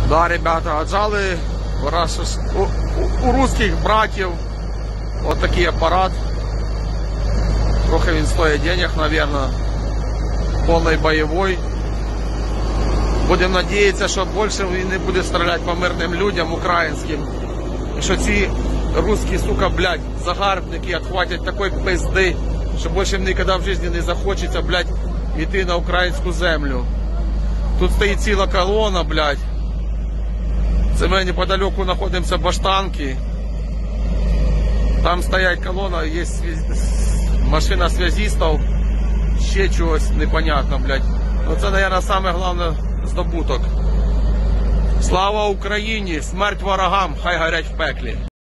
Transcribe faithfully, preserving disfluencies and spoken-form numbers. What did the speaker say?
Да, ребята, отжали раз у, у, у русских братьев вот такий апарат. Трохи він стоїть денег, наверное. Повний бойовий. Будемо надіятися, що більше він не буде стріляти по мирним людям українським. І що ці русські, сука, блядь, загарбники отхватять такої пизди, що більше їм ніколи в житті не захочеться, блядь, йти на українську землю. Тут стоїть ціла колона, блядь. Це ми неподалеку знаходимося баштанки. Там стоять колона, є машина зв'язистів, ще чогось непонятно, блядь. Ну це, мабуть, саме головне здобуток. Слава Україні! Смерть ворогам! Хай горять в пеклі!